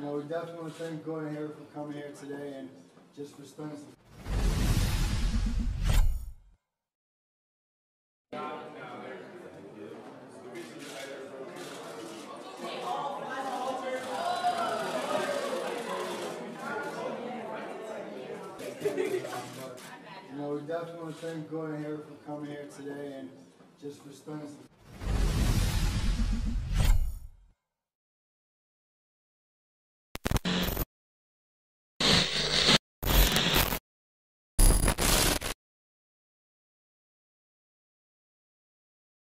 We definitely want to thank Gordon Hayward for coming here today and just for spending some. We definitely want to thank Gordon Hayward for coming here today and just for spending some.